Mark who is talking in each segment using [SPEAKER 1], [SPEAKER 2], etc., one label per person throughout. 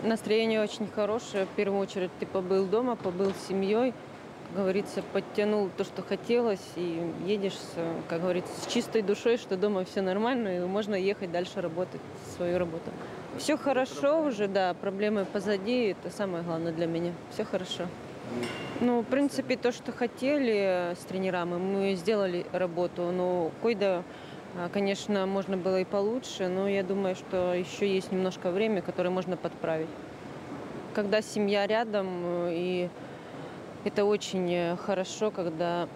[SPEAKER 1] Настроение очень хорошее. В первую очередь ты побыл дома, побыл с семьей, как говорится, подтянул то, что хотелось, и едешь, как говорится, с чистой душой, что дома все нормально, и можно ехать дальше работать свою работу. Все хорошо уже, да, проблемы позади, это самое главное для меня. Все хорошо. Ну, в принципе, то, что хотели с тренерами, мы сделали работу, но койда, конечно, можно было и получше, но я думаю, что еще есть немножко времени, которое можно подправить. Когда семья рядом, и это очень хорошо, когда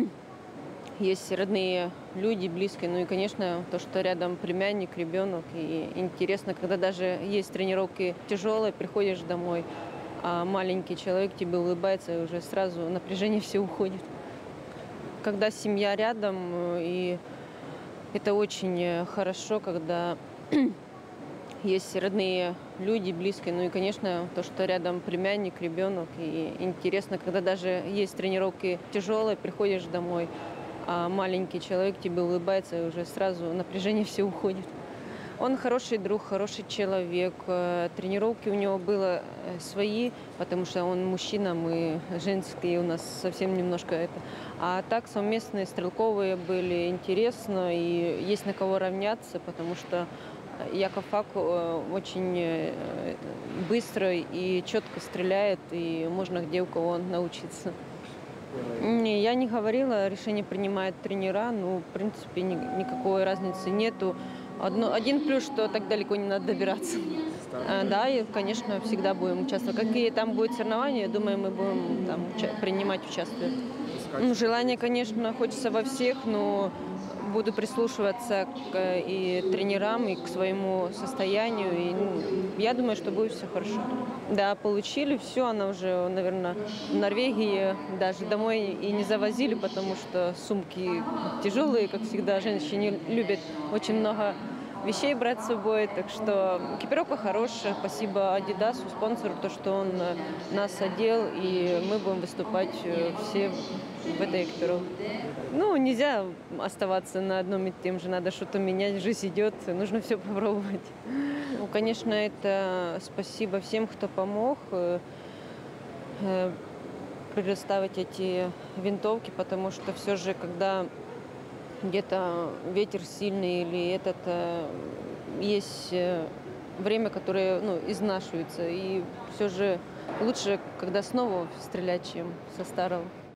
[SPEAKER 1] есть родные люди, близкие. Ну и, конечно, то, что рядом племянник, ребенок. И интересно, когда даже есть тренировки тяжелые, приходишь домой, а маленький человек тебе улыбается, и уже сразу напряжение все уходит. Когда семья рядом, и это очень хорошо, когда есть родные люди, близкие. Ну и, конечно, то, что рядом племянник, ребенок. И интересно, когда даже есть тренировки тяжелые, приходишь домой, а маленький человек тебе улыбается, и уже сразу напряжение все уходит. Он хороший друг, хороший человек. Тренировки у него было свои, потому что он мужчина, мы женские, у нас совсем немножко это. А так совместные стрелковые были интересно, и есть на кого равняться, потому что Яков Фак очень быстро и четко стреляет, и можно где у кого научиться. Не, я не говорила, решение принимают тренера, ну, в принципе, никакой разницы нету. Один плюс, что так далеко не надо добираться. Да, и, конечно, всегда будем участвовать. Какие там будут соревнования, я думаю, мы будем там принимать участие. Ну, желание, конечно, хочется во всех, но буду прислушиваться и тренерам, и к своему состоянию. И, ну, я думаю, что будет все хорошо. Да, получили все. Она уже, наверное, в Норвегии даже домой и не завозили, потому что сумки тяжелые, как всегда. Женщины любят очень много вещей брать с собой. Так что экипировка хорошая. Спасибо Адидасу, спонсору, то, что он нас одел, и мы будем выступать все в этой экипировке. Ну, нельзя оставаться на одном и тем же, надо что-то менять, жизнь идет, нужно все попробовать. Ну, конечно, это спасибо всем, кто помог предоставить эти винтовки, потому что все же, когда где-то ветер сильный или есть время, которое изнашивается, и все же лучше, когда снова стрелять, чем со старого.